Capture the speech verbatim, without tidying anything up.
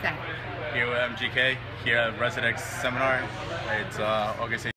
Zach. Here with M G K, here at Residex Seminar. It's uh, August